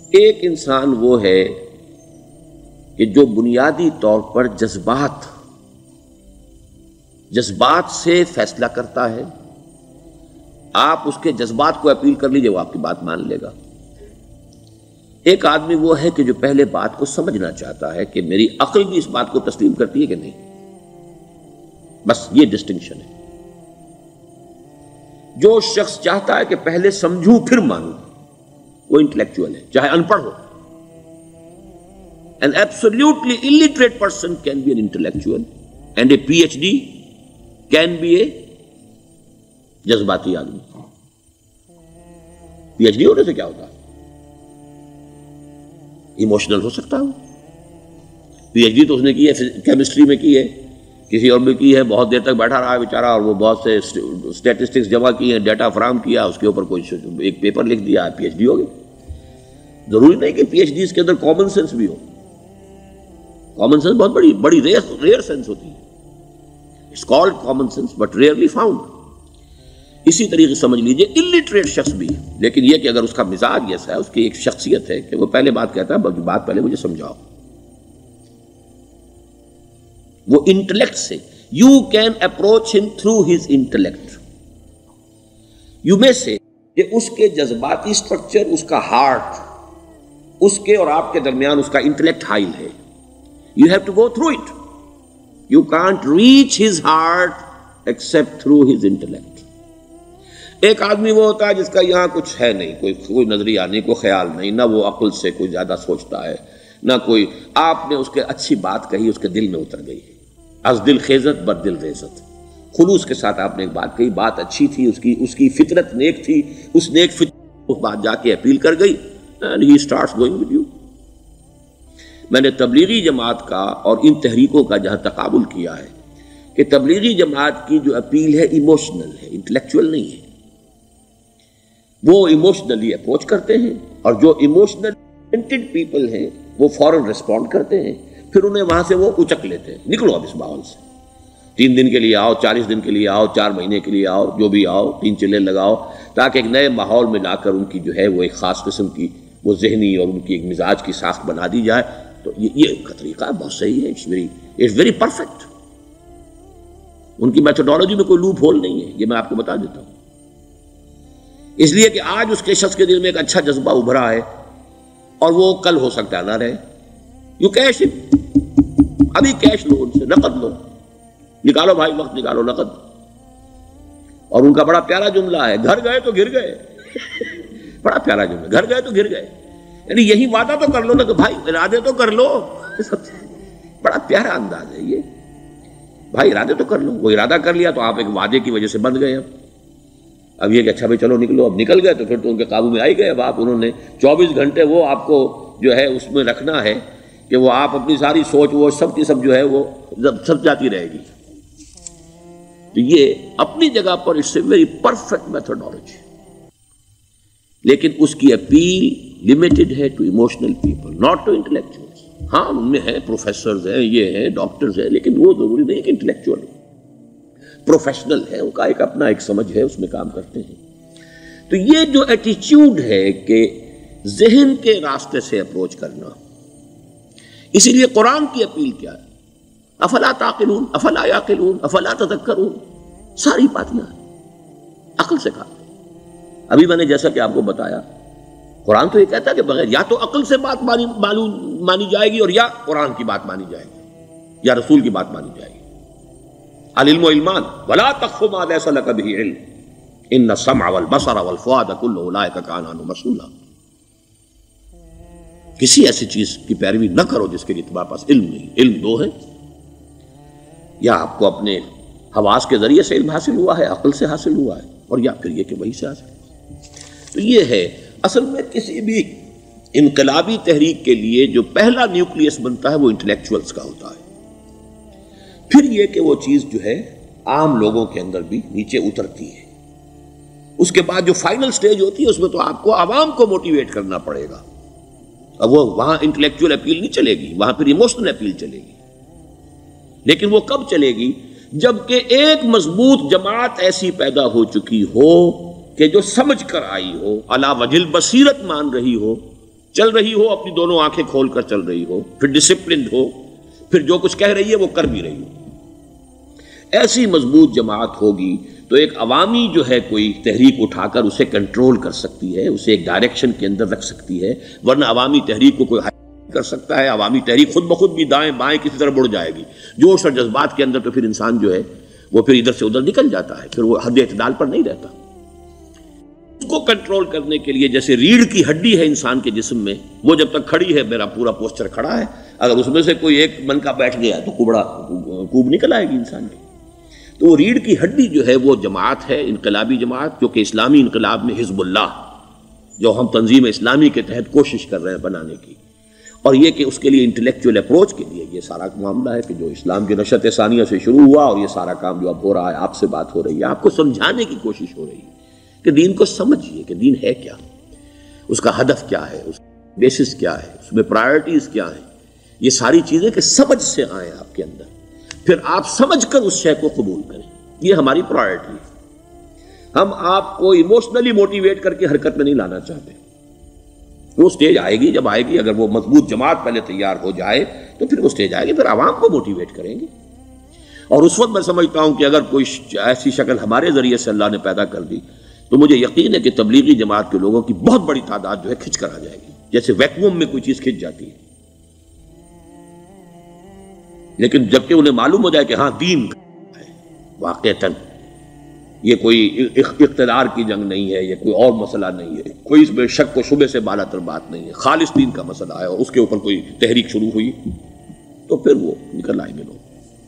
ایک انسان وہ ہے کہ جو بنیادی طور پر جذبات سے فیصلہ کرتا ہے. آپ اس کے جذبات کو اپیل کر لیجئے، وہ آپ کی بات مان لے گا. ایک آدمی وہ ہے کہ جو پہلے بات کو سمجھنا چاہتا ہے کہ میری عقل بھی اس بات کو تسلیم کرتی ہے کہ نہیں. بس یہ ڈسٹنکشن ہے. جو شخص چاہتا ہے کہ پہلے سمجھوں پھر مانوں، وہ انٹلیکچوئل ہے، چاہے ان پڑھ ہو. An absolutely illiterate person can be an intellectual and a PhD can be a جذباتی آدمی. پی ایچ ڈی ہونے سے کیا ہوتا ہے؟ ایموشنل ہو سکتا ہوں. پی ایچ ڈی تو اس نے کی ہے کیمسٹری میں کی ہے، کسی اور میں کی ہے، بہت دیر تک بیٹھا رہا ہے بیچارہ، اور وہ بہت سے اسٹیٹسٹکس جمع کی ہیں، ڈیٹا فراہم کیا، اس کے اوپر کوئی ایک پیپر لکھ دیا، پی ایچ ڈی ہو گئی. ضروری نہیں کہ پی ایچ ڈیز کے اندر کامن سینس بھی ہو. کامن سینس بہت بڑی ریئر سینس ہوتی ہے. It's called common sense but rarely found. اسی طریقے سمجھ لیجئے الٹریٹ شخص بھی، لیکن یہ کہ اگر اس کا مزاج ایسا ہے، اس کی ایک شخصیت ہے کہ وہ پہلے بات کہتا ہے، بات پہلے مجھے سمجھاؤ. وہ انٹلیکٹ سے you can approach him through his intellect. یو میں سے کہ اس کے جذباتی سٹرکچر، اس کا ہارٹ، اس کے اور آپ کے درمیان اس کا انٹلیکٹ حائل ہے. You have to go through it. You can't reach his heart except through his intellect. ایک آدمی وہ ہوتا ہے جس کا یہاں کچھ ہے نہیں، کوئی نظریہ نہیں، کوئی خیال نہیں، نہ وہ عقل سے کوئی زیادہ سوچتا ہے، نہ کوئی. آپ نے اس کے اچھی بات کہی، اس کے دل میں اتر گئی. از دل خیزت بر دل ریزت. خلوص کے ساتھ آپ نے ایک بات کہی، بات اچھی تھی، اس کی فطرت نیک تھی، اس نیک فطرت اس بات جا کے اپیل کر گئی. And he starts going with you. میں نے تبلیغی جماعت کا اور ان تحریکوں کا جہاں تقابل کیا ہے کہ تبلیغی جماعت کی جو اپیل ہے ایموشنل ہے، انٹلیکچوئل نہیں ہے. وہ ایموشنلی اپروچ کرتے ہیں، اور جو ایموشنل پیپل ہیں وہ فوراً ریسپونڈ کرتے ہیں، پھر انہیں وہاں سے وہ اچک لیتے ہیں. نکلو اب اس ماحول سے، 3 دن کے لیے آؤ، 40 دن کے لیے آؤ، 4 مہینے کے لیے آؤ، جو بھی آؤ، 3 چلے لگاؤ، تاکہ ایک نئے ماحول میں لا کر ان کی جو ہے وہ ایک خاص قسم کی وہ ذہنی اور ان کی ایک مزاج کی ساخت بنا دی جائے. تو یہ کا طریقہ بہت صحیح ہے. It's very perfect. ان کی میتھڈالوجی میں کوئی لوپ ہول نہیں ہے، یہ میں آپ کو بتا دیتا ہوں. اس لیے کہ آج اس کے شخص کے دل میں ایک اچھا جذبہ ابھرا ہے، اور وہ کل ہو سکتا ہے نہ رہے. یو کیش اٹ، ابھی کیش لو، ان سے نقد لو، نکالو بھائی، وقت نکالو، نقد. اور ان کا بڑا پیارا جملہ ہے، گھر گئے تو گر گئے. بڑا پیارا جملہ، گھر گئے تو گر گئے. یعنی یہی وعدہ تو کر لو نا کہ بھائی ارادے تو کر لو. بڑا پیارا انداز ہے یہ، بھائی ارادے تو کر لو. وہ ارادہ کر لیا تو آپ ایک وعدے کی وجہ سے بند گئے. اب یہ کہ اچھا بھائی چلو نکلو. اب نکل گئے تو پھر تو ان کے قابو میں آئی گئے. اب آپ انہوں نے 24 گھنٹے وہ آپ کو جو ہے اس میں رکھنا ہے کہ وہ آپ اپنی ساری سوچ وہ سب کی سب جو ہے وہ سب جاتی رہے گی. تو یہ اپنی جگہ پر it's a very perfect methodology, لیکن اس کی اپیل لمیٹڈ ہے to emotional people, not to intellectuals. ہاں ان میں ہیں پروفیسرز ہیں، یہ ہیں ڈاکٹرز ہیں، لیکن وہ ضروری نہیں کہ انٹلیکچوئل پروفیشنل ہے. ان کا ایک اپنا ایک سمجھ ہے، اس میں کام کرتے ہیں. تو یہ جو ایٹیچیوڈ ہے کہ ذہن کے راستے سے اپروچ کرنا، اسی لیے قرآن کی اپیل کیا ہے؟ افلا تعقلون، افلا یعقلون، افلا تذکرون. ساری باتیں عقل سے کہا. ابھی میں نے جیسا کہ آپ کو بتایا، قرآن تو یہ کہتا ہے کہ بغیر یا تو عقل سے بات مانی جائے گی، اور یا قرآن کی بات مانی جائے گی، یا رسول کی بات مانی جائے گی. العلم علمان ولا تخف ما ليس لك به علم ان السمع والبصر والفؤاد كل اولئك كان عنه مسؤولا. کسی ایسی چیز کی پیروی نہ کرو جس کے لیے تمہارے پاس علم نہیں. علم 2 ہے، یا آپ کو اپنے حواس کے ذریعے سے علم حاصل ہوا ہے، عقل سے حاصل ہوا ہے، اور یا پھر یہ کہ وہی سے حاصل. تو یہ ہے اصل میں کسی بھی انقلابی تحریک کے لیے جو پہلا نیوکلیس بنتا ہے وہ انٹلیکچوئلز کا ہوتا ہے. پھر یہ کہ وہ چیز جو ہے عام لوگوں کے اندر بھی نیچے اترتی ہے. اس کے بعد جو فائنل سٹیج ہوتی ہے اس میں تو آپ کو عوام کو موٹیویٹ کرنا پڑے گا. اب وہ وہاں انٹلیکچوئل اپیل نہیں چلے گی، وہاں پھر ایموشنل اپیل چلے گی. لیکن وہ کب چلے گی؟ جبکہ ایک مضبوط جماعت ایسی پیدا ہو چکی ہو کہ جو سمجھ کر آئی ہو، علی وجہ البصیرت مان رہی ہو چل رہی ہو اپنی دونوں آنکھیں کھول کر چل رہی ہو، پھر ڈسپلنڈ ہو، پھر جو کچھ کہہ رہی ہے وہ کر بھی رہی ہو، ایسی مضبوط جماعت ہوگی تو ایک عوامی جو ہے کوئی تحریک اٹھا کر اسے کنٹرول کر سکتی ہے، اسے ایک ڈائریکشن کے اندر رکھ سکتی ہے، ورنہ عوامی تحریک کو کوئی کر سکتا ہے؟ عوامی تحریک خود بخود بھی دائیں بائیں کسی طرف بڑھ جائے گی، جوش اور جذبات کے اندر، تو پھر انسان جو ہے وہ پھر ادھر سے ادھر نکل جاتا ہے، پھر وہ حد اعتدال پر نہیں رہتا۔ اس کو کنٹرول کرنے کے لیے جیسے ریڑھ کی ہڈی ہے انسان کے جسم میں، وہ جب تک کھڑی ہے میرا پورا پوسچر کھڑا ہے، اگر اس میں سے کوئی ایک من کا بیٹھ گیا تو کوب نکل آئے گی انسان کی۔ تو وہ ریڑھ کی ہڈی جو ہے وہ جماعت ہے، انقلابی جماعت، جو کہ اسلامی انقلاب میں حزب اللہ، جو ہم تنظیم اسلامی کے تحت کوشش کر رہے ہیں بنانے کی، اور یہ کہ اس کے لیے انٹلیکچوئل اپروچ کے لیے یہ سارا معاملہ ہے کہ جو اسلام کی نشأت ثانیہ سے شروع ہوا، اور یہ سارا کام جو اب ہو رہا ہے، آپ سے بات ہو رہی ہے، آپ کو سمجھانے کی کوشش ہو رہی ہے کہ دین کو سمجھیے کہ دین ہے کیا، اس کا ہدف کیا ہے، اس کا بیسس کیا ہے، اس میں پرائرٹیز کیا ہیں، یہ ساری چیزیں کہ سمجھ سے آئیں آپ کے اندر، پھر آپ سمجھ کر اس شے کو قبول کریں، یہ ہماری پرائرٹی ہے۔ ہم آپ کو ایموشنلی موٹیویٹ کر کے حرکت میں نہیں لانا چاہتے، وہ سٹیج آئے گی، جب آئے گی، اگر وہ مضبوط جماعت پہلے تیار ہو جائے تو پھر وہ سٹیج آئے گی، پھر عوام کو موٹیویٹ کریں گے۔ اور اس وقت میں سمجھتا ہوں کہ اگر کوئی ایسی شکل ہمارے ذریعے سے اللہ نے پیدا کر دی تو مجھے یقین ہے کہ تبلیغی جماعت کے لوگوں کی بہت بڑی تعداد جو ہے کھنچ کر آ جائے گی، جیسے ویکیوم میں کوئی چیز کھنچ جاتی ہے۔ لیکن جبکہ انہیں معلوم ہو جائے کہ ہاں دین ہے واقعتاً، یہ کوئی اقتدار کی جنگ نہیں ہے، یہ کوئی اور مسئلہ نہیں ہے، کوئی اس میں شک و شبے سے بالا تر بات نہیں ہے، خالص دین کا مسئلہ ہے، اور اس کے اوپر کوئی تحریک شروع ہوئی تو پھر وہ نکل آئیں گے لوگ۔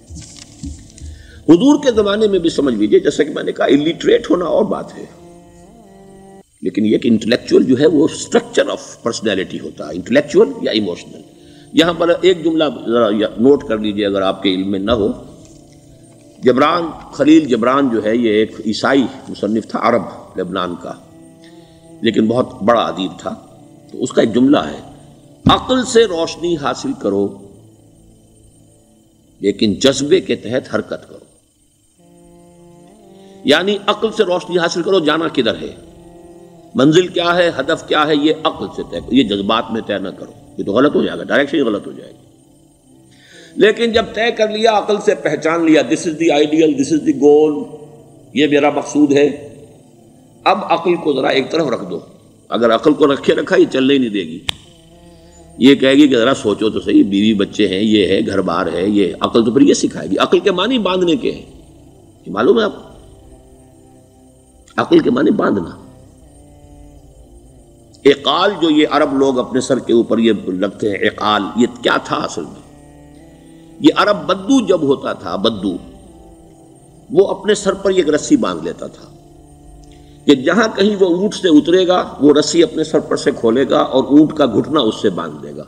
حضور کے زمانے میں بھی سمجھ لیجئے، جیسا کہ میں نے کہا الٹریٹ ہونا اور بات ہے، لیکن یہ کہ انٹلیکچوئل جو ہے وہ اسٹرکچر آف پرسنالٹی ہوتا ہے، انٹلیکچوئل یا ایموشنل۔ یہاں پر ایک جملہ ذرا نوٹ کر لیجئے اگر آپ کے علم میں نہ ہو، جبران، خلیل جبران جو ہے یہ ایک عیسائی مصنف تھا، عرب لبنان کا، لیکن بہت بڑا ادیب تھا، تو اس کا ایک جملہ ہے، عقل سے روشنی حاصل کرو لیکن جذبے کے تحت حرکت کرو۔ یعنی عقل سے روشنی حاصل کرو، جانا کدھر ہے، منزل کیا ہے، ہدف کیا ہے، یہ عقل سے طے کرو، یہ جذبات میں طے نہ کرو، یہ تو غلط ہو جائے گا، ڈائریکشن ہی غلط ہو جائے گی۔ لیکن جب طے کر لیا، عقل سے پہچان لیا، دس از دی آئیڈیل، دس از دی گول، یہ میرا مقصود ہے، اب عقل کو ذرا ایک طرف رکھ دو۔ اگر عقل کو رکھے رکھا یہ چلنے ہی نہیں دے گی، یہ کہے گی کہ ذرا سوچو تو صحیح، بیوی بچے ہیں، یہ ہے، گھر بار ہے، یہ عقل تو پھر یہ سکھائے گی۔ عقل کے معنی باندھنے کے ہیں، یہ معلوم ہے آپ کو؟ عقل کے معنی باندھنا۔ اقال جو یہ عرب لوگ اپنے سر کے اوپر یہ لگتے ہیں، اقال، یہ کیا تھا اصل میں؟ یہ عرب بدو جب ہوتا تھا، بدو، وہ اپنے سر پر ایک رسی باندھ لیتا تھا کہ جہاں کہیں وہ اونٹ سے اترے گا وہ رسی اپنے سر پر سے کھولے گا اور اونٹ کا گھٹنا اس سے باندھ دے گا۔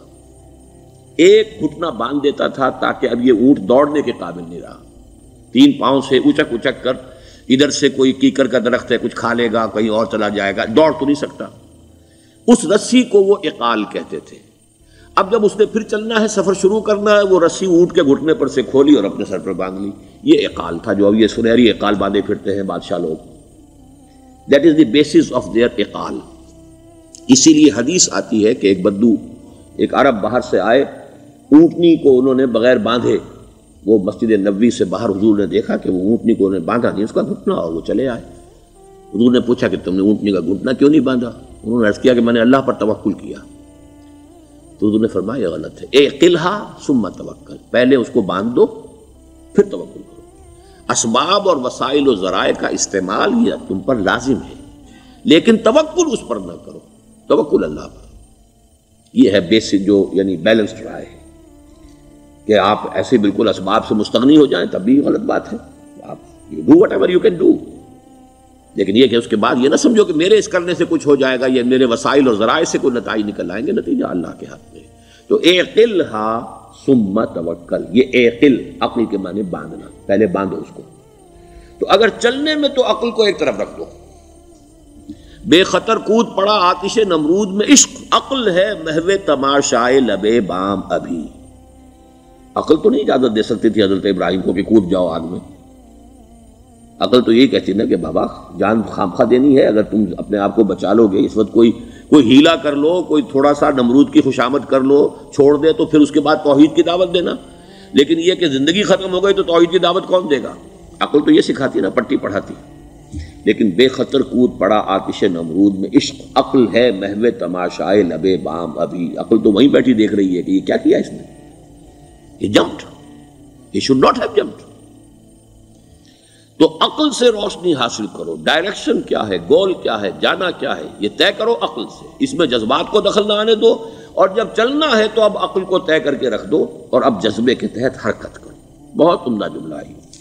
ایک گھٹنا باندھ دیتا تھا تاکہ اب یہ اونٹ دوڑنے کے قابل نہیں رہا، 3 پاؤں سے اچک اچک کر، ادھر سے کوئی کیکر کا درخت ہے کچھ کھا لے گا، کہیں اور چلا جائے گا، دوڑ تو نہیں سکتا۔ اس رسی کو وہ اقال کہتے تھے۔ اب جب اس نے پھر چلنا ہے، سفر شروع کرنا ہے، وہ رسی اونٹ کے گھٹنے پر سے کھولی اور اپنے سر پر باندھ لی، یہ اقال تھا، جو اب یہ سنہری اقال باندھے پھرتے ہیں بادشاہ لوگ۔ That is the basis of their اقال۔ اسی لیے حدیث آتی ہے کہ ایک بدو، ایک عرب باہر سے آئے، اونٹنی کو انہوں نے بغیر باندھے، وہ مسجد نبوی سے باہر حضور نے دیکھا کہ وہ اونٹنی کو انہوں نے باندھا نہیں، اس کا گھٹنا، اور وہ چلے آئے۔ حضور نے پوچھا کہ تم نے اونٹنی کا گھٹنا کیوں نہیں باندھا؟ انہوں نے عرض کیا کہ میں نے اللہ پر توکل کیا۔ تو حضور نے فرمایا یہ غلط ہے، اعقلھا ثم توکل، پہلے اس کو باندھ دو پھر توکل کرو۔ اسباب اور وسائل و ذرائع کا استعمال یہ تم پر لازم ہے، لیکن توکل اس پر نہ کرو، توکل اللہ پر۔ یہ ہے بیسک جو یعنی بیلنسڈ رائے ہے کہ آپ ایسے بالکل اسباب سے مستغنی ہو جائیں تب بھی غلط بات ہے، آپ you do whatever you can do, لیکن یہ کہ اس کے بعد یہ نہ سمجھو کہ میرے اس کرنے سے کچھ ہو جائے گا، یہ میرے وسائل اور ذرائع سے کوئی نتائج نکل آئیں گے، نتیجہ اللہ کے ہاتھ میں۔ تو اعقلھا ثم توکل، یہ اعقل، عقل کے معنی باندھنا، پہلے باندھو اس کو۔ تو اگر چلنے میں تو عقل کو ایک طرف رکھ دو، بے خطر کود پڑا آتش نمرود میں عشق، عقل ہے محو تماشائے لبے بام ابھی۔ عقل تو نہیں اجازت دے سکتی تھی حضرت ابراہیم کو کہ کود جاؤ آگ میں، عقل تو یہی کہتی نا کہ بابا جان خامخواہ دینی ہے، اگر تم اپنے آپ کو بچا لو گے، اس وقت کوئی کوئی ہیلا کر لو، کوئی تھوڑا سا نمرود کی خوشامد کر لو، چھوڑ دے تو پھر اس کے بعد توحید کی دعوت دینا. لیکن یہ کہ زندگی ختم ہو گئی تو توحید کی دعوت کون دے گا؟ عقل تو یہ سکھاتی نا، پٹی پڑھاتی. لیکن بے خطر کود پڑا آتش نمرود میں، عشق عقل ہے محو تماشائے لبے بام ابھی. عقل تو وہیں بیٹھی دیکھ رہی ہے کہ یہ کیا کیا اس نے، یہ جمپڈ، یہ شوڈ ناٹ ہیو جمپڈ. تو عقل سے روشنی حاصل کرو، ڈائریکشن کیا ہے، گول کیا ہے، جانا کیا ہے، یہ طے کرو عقل سے. اس میں جذبات کو دخل نہ آنے دو، اور جب چلنا ہے تو اب عقل کو طے کر کے رکھ دو، اور اب جذبے کے تحت حرکت کرو. بہت عمدہ جملہ ہے.